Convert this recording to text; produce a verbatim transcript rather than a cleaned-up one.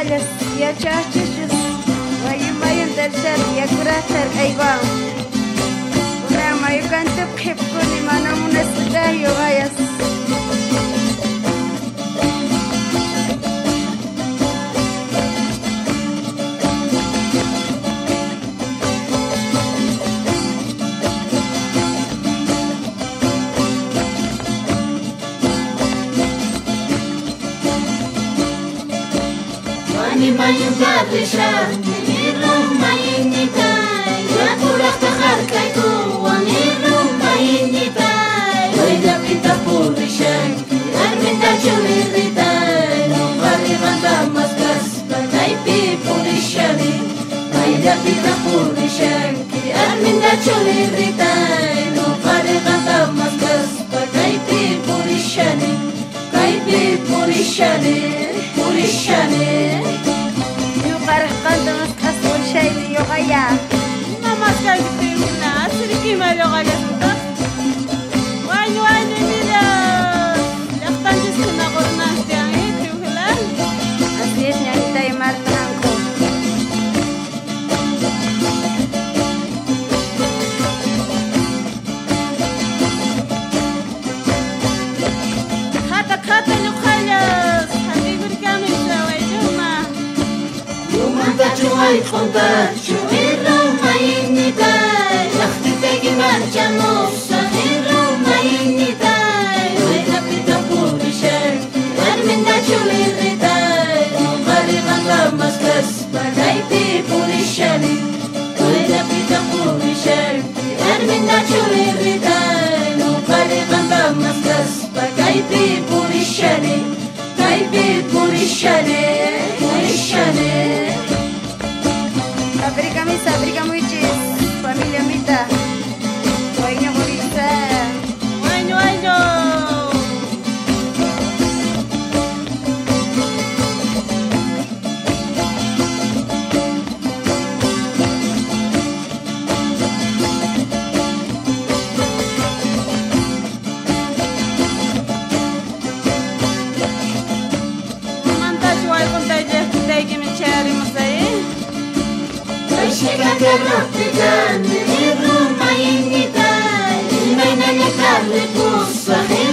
calles ya chachis Wayu mayu tercer ya kuratar ayba Ura mayu kantip khipkuni mana munas sudah yo ayas Ni mayu gadrisha, ni rumba inita, ya kurak takar kaiku, ni rumba inita, oida pita purisha, arminda chulirita, no pari ganda maskas, pakai pi purisha ni, oida pita purisha, arminda chulirita, no pari ganda maskas, pakai pi purisha ni, kai pi purisha ni, purisha ni. Karahkandamas kasul shayli yogaya Namaskar gitimna sirki malogaya suta Wani wani nila Yaktan jiskuna korna stiangi tiuhilan Así es ñanita y Marta Hanko Khata khata nyukhayas Habibur kami sawayjuma Manta chuay konta chuiro mainita Yakti tegi marchamos Sahiro mainita Oida pita purisha Arminda chulirita Nukari ganda maskas Pagai pi purisha Oida pita purisha Arminda chulirita Nukari ganda maskas Pagai pi purisha Kai pi purisha Purisha Fabrica mi fabrica muy chis Familia mita Oiño morita Waño waño Manta chuay konta jeh mi chari masai Shika terapika, ni rumba inita, ni mena ni carne pusa.